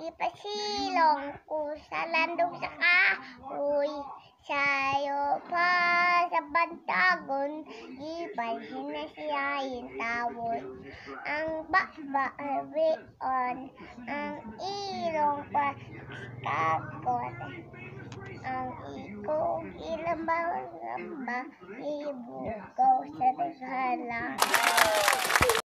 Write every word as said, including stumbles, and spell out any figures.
ipasilong ko sa landong sa kahoy. Sayo pa sa bantagon, ibalhin na siya yung tawon. Ang bakbaon, ang ilong pa kagot. Ang iko ilambang-lamba, ibugaw sa naghalang.